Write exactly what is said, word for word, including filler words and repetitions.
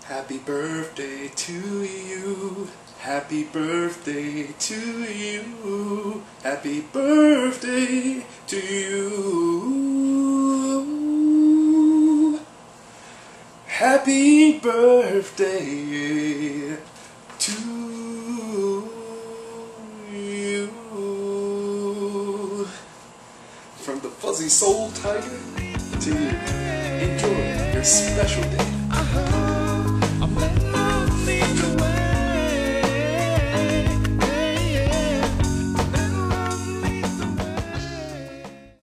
Happy birthday to you. Happy birthday to you. Happy birthday to you. Happy birthday to you. From the Fuzzy Soul Tiger to you. Enjoy your special day.